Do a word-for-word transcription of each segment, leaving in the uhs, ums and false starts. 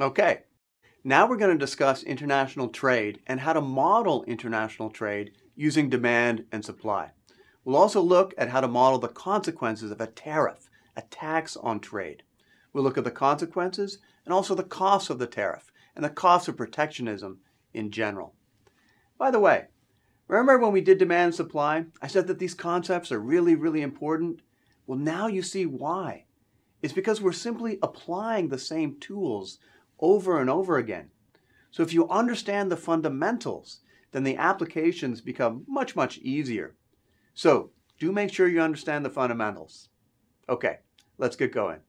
Okay, now we're going to discuss international trade and how to model international trade using demand and supply. We'll also look at how to model the consequences of a tariff, a tax on trade. We'll look at the consequences and also the costs of the tariff and the costs of protectionism in general. By the way, remember when we did demand and supply, I said that these concepts are really, really important? Well, now you see why. It's because we're simply applying the same tools over and over again. So if you understand the fundamentals, then the applications become much, much easier. So do make sure you understand the fundamentals. Okay, let's get going.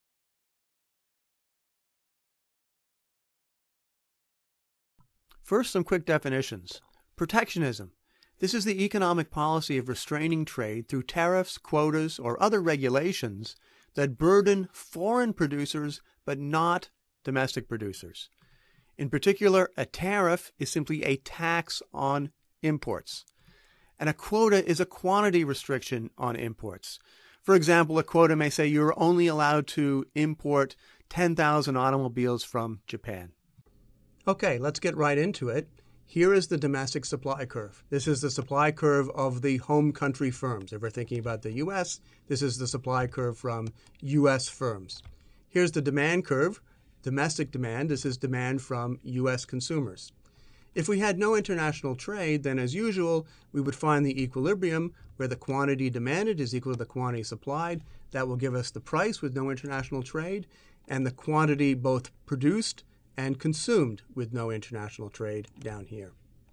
First, some quick definitions. Protectionism. This is the economic policy of restraining trade through tariffs, quotas, or other regulations that burden foreign producers but not domestic producers. In particular, a tariff is simply a tax on imports, and a quota is a quantity restriction on imports. For example, a quota may say you're only allowed to import ten thousand automobiles from Japan. Okay, let's get right into it. Here is the domestic supply curve. This is the supply curve of the home country firms. If we're thinking about the U S, this is the supply curve from U S firms. Here's the demand curve, domestic demand. This is demand from U S consumers. If we had no international trade, then as usual, we would find the equilibrium where the quantity demanded is equal to the quantity supplied. That will give us the price with no international trade, and the quantity both produced and consumed with no international trade down here.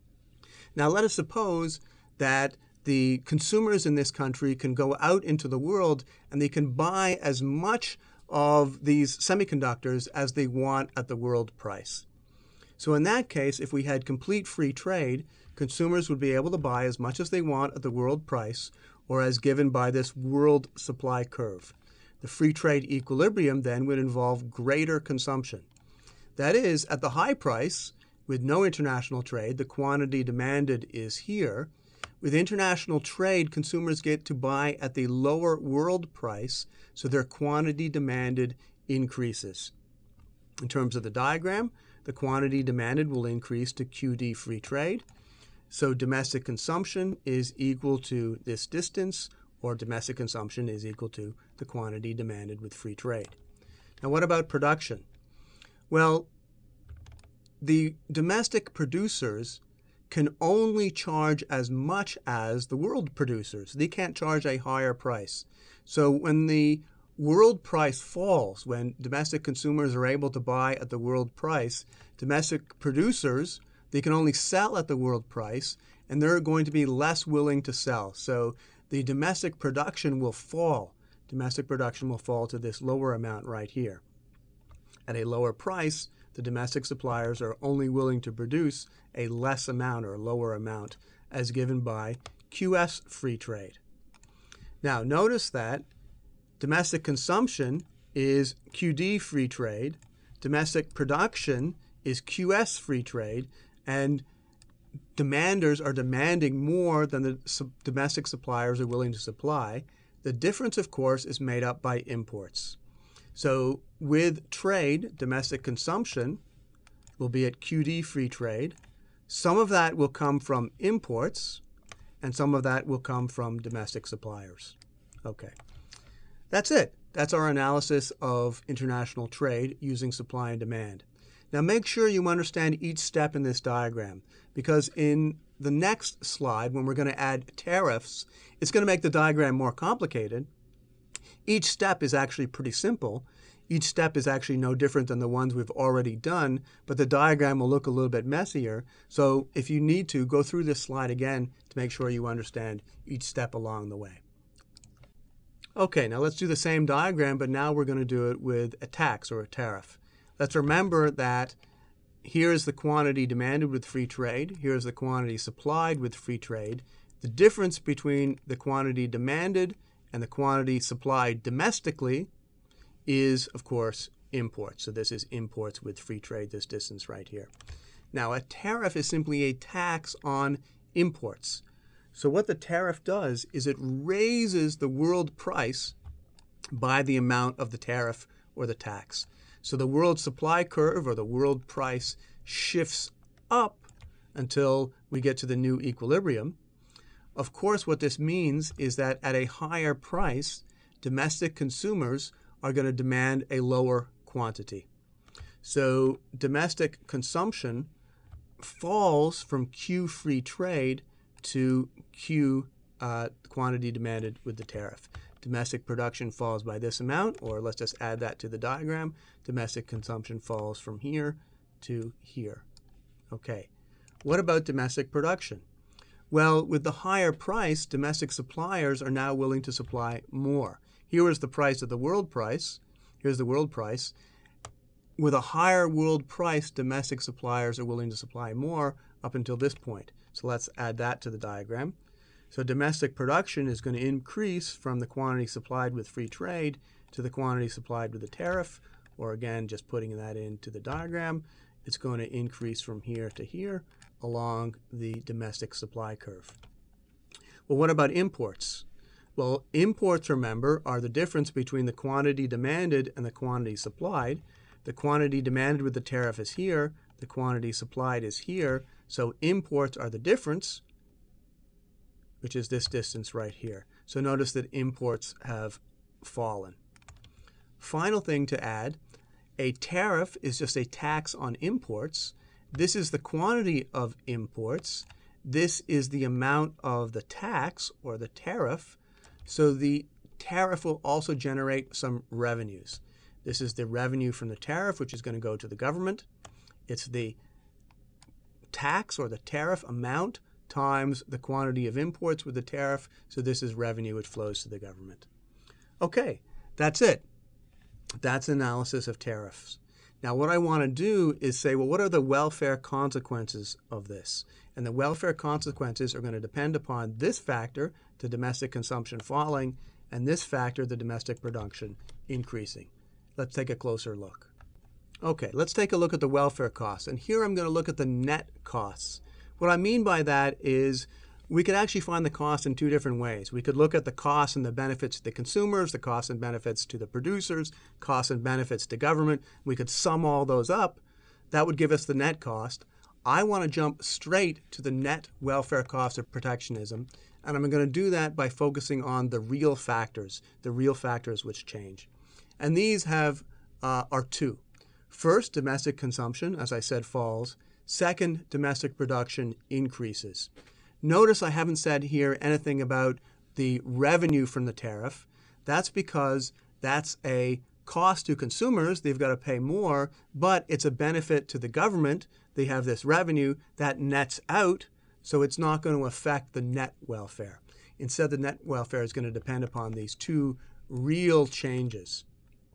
Now let us suppose that the consumers in this country can go out into the world and they can buy as much of these semiconductors as they want at the world price. So in that case, if we had complete free trade, consumers would be able to buy as much as they want at the world price, or as given by this world supply curve. The free trade equilibrium then would involve greater consumption. That is, at the high price, with no international trade, the quantity demanded is here. With international trade, consumers get to buy at the lower world price, so their quantity demanded increases. In terms of the diagram, the quantity demanded will increase to Q D free trade. So domestic consumption is equal to this distance, or domestic consumption is equal to the quantity demanded with free trade. Now what about production? Well, the domestic producers can only charge as much as the world producers. They can't charge a higher price. So when the world price falls, when domestic consumers are able to buy at the world price, domestic producers, they can only sell at the world price, and they're going to be less willing to sell. So the domestic production will fall. Domestic production will fall to this lower amount right here. At a lower price, the domestic suppliers are only willing to produce a less amount or a lower amount as given by Q S free trade. Now notice that domestic consumption is Q D free trade, domestic production is Q S free trade, and demanders are demanding more than the su- domestic suppliers are willing to supply. The difference, of course, is made up by imports. So with trade, domestic consumption will be at Q D free trade. Some of that will come from imports, and some of that will come from domestic suppliers. Okay, that's it. That's our analysis of international trade using supply and demand. Now make sure you understand each step in this diagram, because in the next slide, when we're going to add tariffs, it's going to make the diagram more complicated. Each step is actually pretty simple. Each step is actually no different than the ones we've already done, but the diagram will look a little bit messier. So if you need to, go through this slide again to make sure you understand each step along the way. Okay, now let's do the same diagram, but now we're going to do it with a tax or a tariff. Let's remember that here is the quantity demanded with free trade. Here is the quantity supplied with free trade. The difference between the quantity demanded and the quantity supplied domestically is, of course, imports. So this is imports with free trade, this distance right here. Now, a tariff is simply a tax on imports. So what the tariff does is it raises the world price by the amount of the tariff or the tax. So the world supply curve, or the world price, shifts up until we get to the new equilibrium. Of course, what this means is that at a higher price, domestic consumers are going to demand a lower quantity. So domestic consumption falls from Q free trade to Q uh, quantity demanded with the tariff. Domestic production falls by this amount, or let's just add that to the diagram. Domestic consumption falls from here to here. Okay, what about domestic production? Well, with the higher price, domestic suppliers are now willing to supply more. Here is the price of the world price. Here's the world price. With a higher world price, domestic suppliers are willing to supply more up until this point. So let's add that to the diagram. So domestic production is going to increase from the quantity supplied with free trade to the quantity supplied with the tariff, or again, just putting that into the diagram, it's going to increase from here to here along the domestic supply curve. Well, what about imports? Well, imports, remember, are the difference between the quantity demanded and the quantity supplied. The quantity demanded with the tariff is here, the quantity supplied is here, so imports are the difference, which is this distance right here. So notice that imports have fallen. Final thing to add, a tariff is just a tax on imports. This is the quantity of imports. This is the amount of the tax, or the tariff. So the tariff will also generate some revenues. This is the revenue from the tariff, which is going to go to the government. It's the tax, or the tariff amount, times the quantity of imports with the tariff. So this is revenue which flows to the government. Okay, that's it. That's analysis of tariffs. Now what I want to do is say, well, what are the welfare consequences of this? And the welfare consequences are going to depend upon this factor, the domestic consumption falling, and this factor, the domestic production, increasing. Let's take a closer look. Okay, let's take a look at the welfare costs. And here I'm going to look at the net costs. What I mean by that is we could actually find the cost in two different ways. We could look at the costs and the benefits to the consumers, the costs and benefits to the producers, costs and benefits to government. We could sum all those up. That would give us the net cost. I want to jump straight to the net welfare cost of protectionism, and I'm going to do that by focusing on the real factors, the real factors which change. And these have uh, are two. First, domestic consumption, as I said, falls. Second, domestic production increases. Notice I haven't said here anything about the revenue from the tariff. That's because that's a cost to consumers. They've got to pay more, but it's a benefit to the government. They have this revenue that nets out, so it's not going to affect the net welfare. Instead, the net welfare is going to depend upon these two real changes.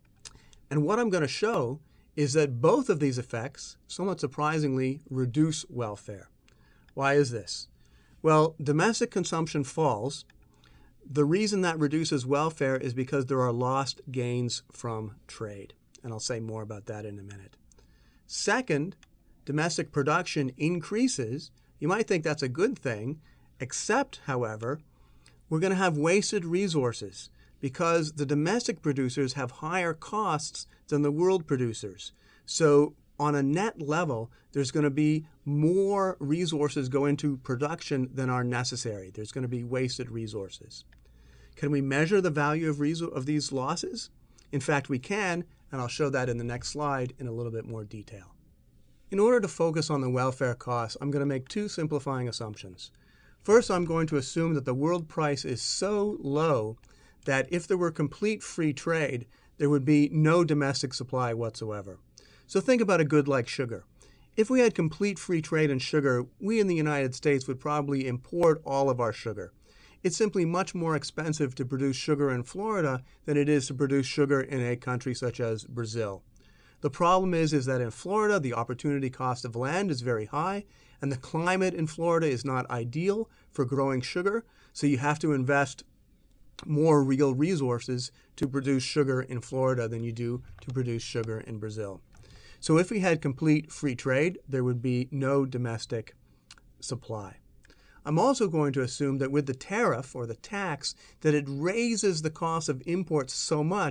And what I'm going to show is that both of these effects, somewhat surprisingly, reduce welfare. Why is this? Well, domestic consumption falls. The reason that reduces welfare is because there are lost gains from trade. And I'll say more about that in a minute. Second, domestic production increases. You might think that's a good thing, except, however, we're going to have wasted resources because the domestic producers have higher costs than the world producers. So on a net level, there's going to be more resources go into production than are necessary. There's going to be wasted resources. Can we measure the value of, of these losses? In fact, we can, and I'll show that in the next slide in a little bit more detail. In order to focus on the welfare costs, I'm going to make two simplifying assumptions. First, I'm going to assume that the world price is so low that if there were complete free trade, there would be no domestic supply whatsoever. So think about a good like sugar. If we had complete free trade in sugar, we in the United States would probably import all of our sugar. It's simply much more expensive to produce sugar in Florida than it is to produce sugar in a country such as Brazil. The problem is, is that in Florida, the opportunity cost of land is very high, and the climate in Florida is not ideal for growing sugar, so you have to invest more real resources to produce sugar in Florida than you do to produce sugar in Brazil. So if we had complete free trade, there would be no domestic supply. I'm also going to assume that with the tariff or the tax, that it raises the cost of imports so much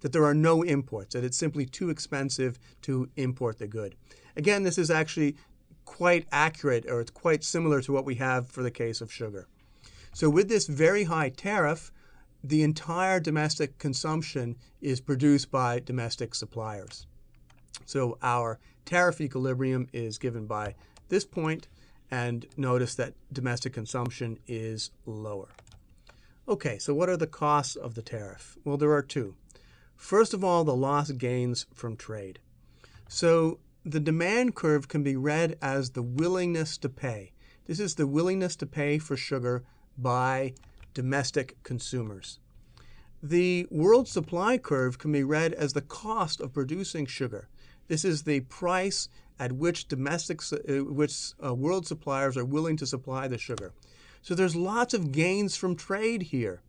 that there are no imports, that it's simply too expensive to import the good. Again, this is actually quite accurate, or it's quite similar to what we have for the case of sugar. So with this very high tariff, the entire domestic consumption is produced by domestic suppliers. So our tariff equilibrium is given by this point, and notice that domestic consumption is lower. Okay, so what are the costs of the tariff? Well, there are two. First of all, the lost gains from trade. So the demand curve can be read as the willingness to pay. This is the willingness to pay for sugar by domestic consumers. The world supply curve can be read as the cost of producing sugar. This is the price at which domestic, uh, which uh, world suppliers are willing to supply the sugar. So there's lots of gains from trade here.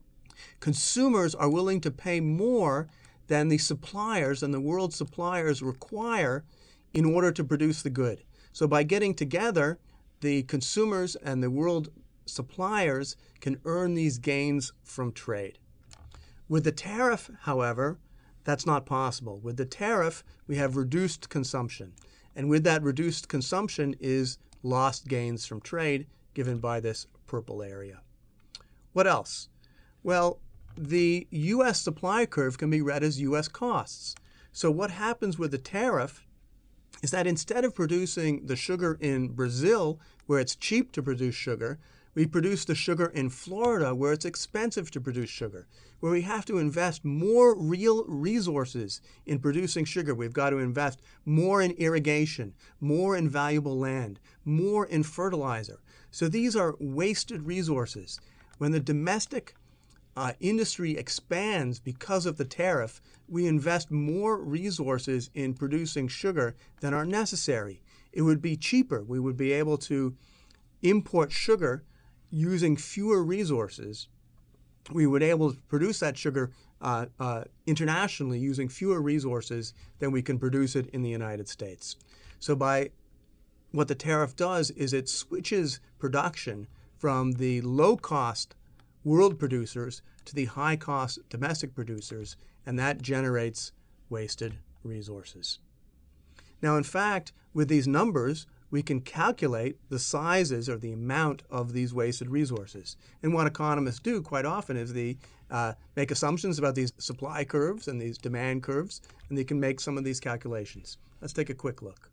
Consumers are willing to pay more than the suppliers and the world suppliers require in order to produce the good. So by getting together, the consumers and the world suppliers can earn these gains from trade. With the tariff, however, that's not possible. With the tariff, we have reduced consumption. And with that reduced consumption is lost gains from trade, given by this purple area. What else? Well, the U S supply curve can be read as U S costs. So what happens with the tariff is that instead of producing the sugar in Brazil, where it's cheap to produce sugar, we produce the sugar in Florida, where it's expensive to produce sugar, where we have to invest more real resources in producing sugar. We've got to invest more in irrigation, more in valuable land, more in fertilizer. So these are wasted resources. When the domestic uh, industry expands because of the tariff, we invest more resources in producing sugar than are necessary. It would be cheaper. We would be able to import sugar using fewer resources. We would be able to produce that sugar uh, uh, internationally using fewer resources than we can produce it in the United States. So by what the tariff does is it switches production from the low-cost world producers to the high-cost domestic producers, and that generates wasted resources. Now, in fact, with these numbers, we can calculate the sizes or the amount of these wasted resources. And what economists do quite often is they uh, make assumptions about these supply curves and these demand curves, and they can make some of these calculations. Let's take a quick look.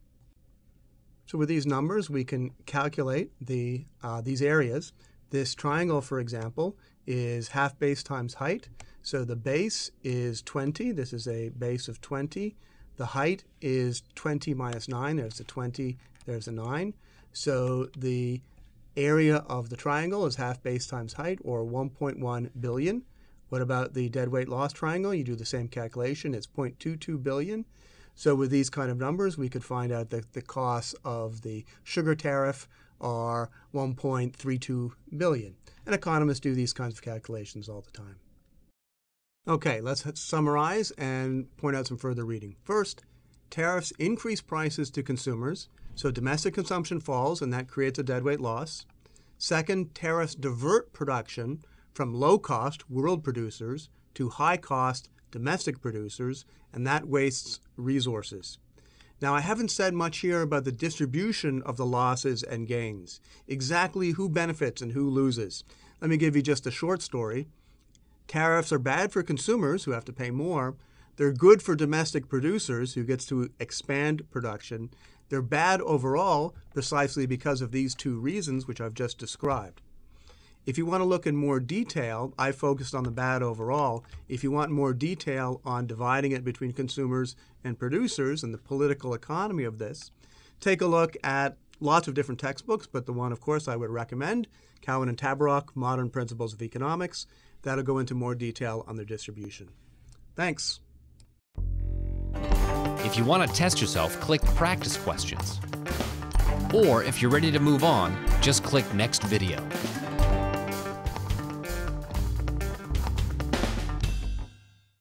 So with these numbers, we can calculate the, uh, these areas. This triangle, for example, is half base times height. So the base is twenty. This is a base of twenty. The height is twenty minus nine. There's a twenty. There's a nine. So the area of the triangle is half base times height, or one point one billion. What about the deadweight loss triangle? You do the same calculation. It's zero point two two billion. So with these kind of numbers, we could find out that the costs of the sugar tariff are one point three two billion. And economists do these kinds of calculations all the time. Okay, let's summarize and point out some further reading. First, tariffs increase prices to consumers, so domestic consumption falls, and that creates a deadweight loss. Second, tariffs divert production from low-cost world producers to high-cost domestic producers, and that wastes resources. Now, I haven't said much here about the distribution of the losses and gains, exactly who benefits and who loses. Let me give you just a short story. Tariffs are bad for consumers who have to pay more. They're good for domestic producers who gets to expand production. They're bad overall precisely because of these two reasons which I've just described. If you want to look in more detail, I focused on the bad overall. If you want more detail on dividing it between consumers and producers and the political economy of this, take a look at lots of different textbooks, but the one, of course, I would recommend, Cowan and Tabarrok, Modern Principles of Economics. That'll go into more detail on their distribution. Thanks. If you want to test yourself, click Practice Questions. Or if you're ready to move on, just click Next Video.